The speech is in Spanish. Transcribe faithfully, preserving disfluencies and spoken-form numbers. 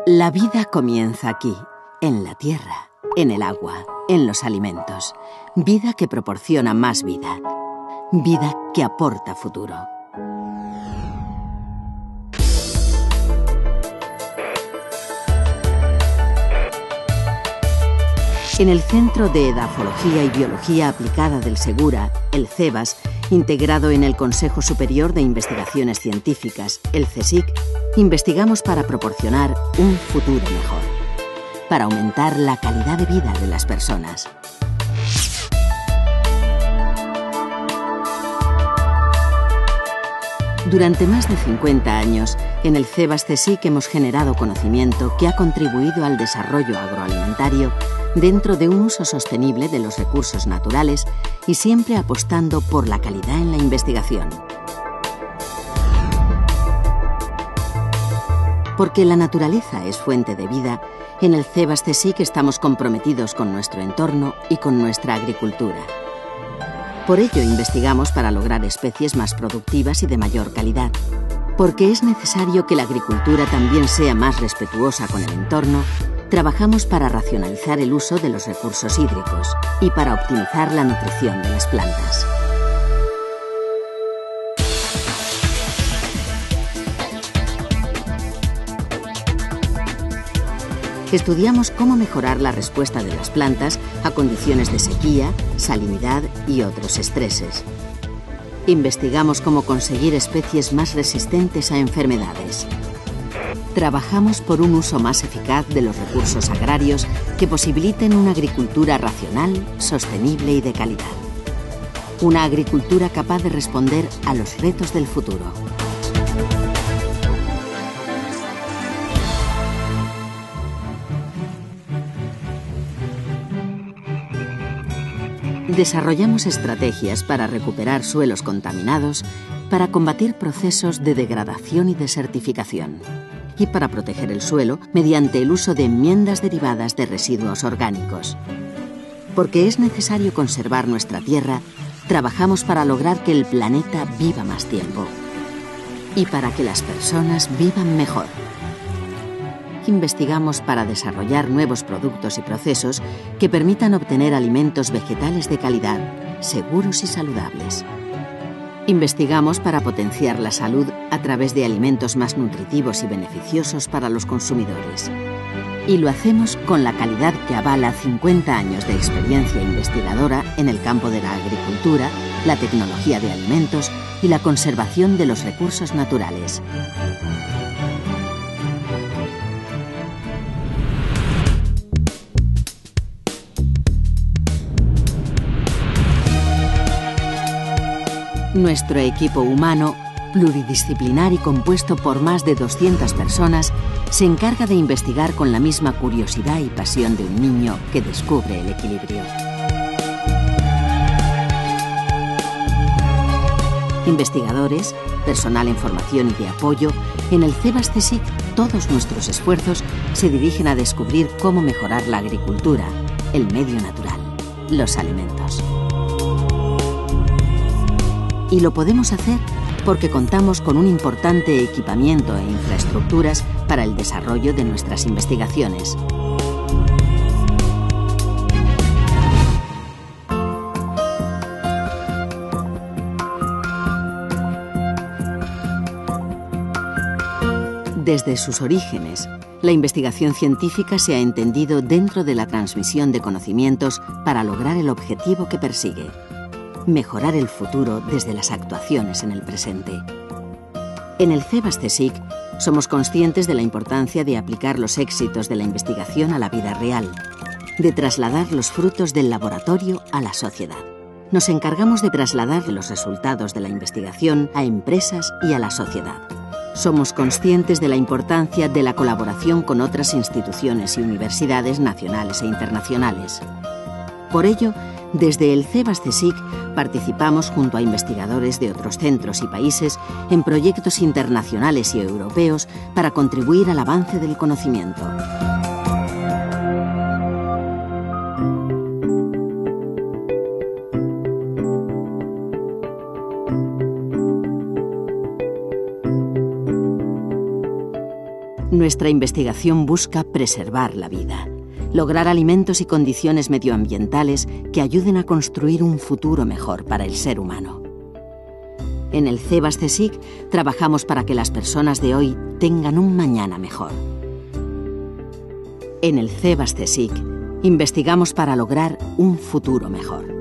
La vida comienza aquí, en la tierra, en el agua, en los alimentos. Vida que proporciona más vida. Vida que aporta futuro. En el Centro de Edafología y Biología Aplicada del Segura, el CEBAS, integrado en el Consejo Superior de Investigaciones Científicas, el CSIC, investigamos para proporcionar un futuro mejor, para aumentar la calidad de vida de las personas. Durante más de cincuenta años, en el CEBAS-CSIC hemos generado conocimiento que ha contribuido al desarrollo agroalimentario dentro de un uso sostenible de los recursos naturales y siempre apostando por la calidad en la investigación. Porque la naturaleza es fuente de vida, en el CEBAS-CSIC estamos comprometidos con nuestro entorno y con nuestra agricultura. Por ello investigamos para lograr especies más productivas y de mayor calidad. Porque es necesario que la agricultura también sea más respetuosa con el entorno, trabajamos para racionalizar el uso de los recursos hídricos y para optimizar la nutrición de las plantas. Estudiamos cómo mejorar la respuesta de las plantas a condiciones de sequía, salinidad y otros estreses. Investigamos cómo conseguir especies más resistentes a enfermedades. Trabajamos por un uso más eficaz de los recursos agrarios que posibiliten una agricultura racional, sostenible y de calidad. Una agricultura capaz de responder a los retos del futuro. Desarrollamos estrategias para recuperar suelos contaminados, para combatir procesos de degradación y desertificación y para proteger el suelo mediante el uso de enmiendas derivadas de residuos orgánicos. Porque es necesario conservar nuestra tierra, trabajamos para lograr que el planeta viva más tiempo y para que las personas vivan mejor. Investigamos para desarrollar nuevos productos y procesos que permitan obtener alimentos vegetales de calidad, seguros y saludables. Investigamos para potenciar la salud a través de alimentos más nutritivos y beneficiosos para los consumidores. Y lo hacemos con la calidad que avala cincuenta años de experiencia investigadora en el campo de la agricultura, la tecnología de alimentos y la conservación de los recursos naturales. Nuestro equipo humano, pluridisciplinar y compuesto por más de doscientas personas, se encarga de investigar con la misma curiosidad y pasión de un niño que descubre el equilibrio. Investigadores, personal en formación y de apoyo, en el CEBAS-CSIC todos nuestros esfuerzos se dirigen a descubrir cómo mejorar la agricultura, el medio natural, los alimentos. Y lo podemos hacer porque contamos con un importante equipamiento e infraestructuras para el desarrollo de nuestras investigaciones. Desde sus orígenes, la investigación científica se ha entendido dentro de la transmisión de conocimientos para lograr el objetivo que persigue: mejorar el futuro desde las actuaciones en el presente. En el CEBAS-CSIC somos conscientes de la importancia de aplicar los éxitos de la investigación a la vida real, de trasladar los frutos del laboratorio a la sociedad. Nos encargamos de trasladar los resultados de la investigación a empresas y a la sociedad. Somos conscientes de la importancia de la colaboración con otras instituciones y universidades nacionales e internacionales. Por ello, desde el CEBAS-CSIC participamos junto a investigadores de otros centros y países en proyectos internacionales y europeos para contribuir al avance del conocimiento. Nuestra investigación busca preservar la vida, lograr alimentos y condiciones medioambientales que ayuden a construir un futuro mejor para el ser humano. En el CEBAS CSIC trabajamos para que las personas de hoy tengan un mañana mejor. En el CEBAS CSIC investigamos para lograr un futuro mejor.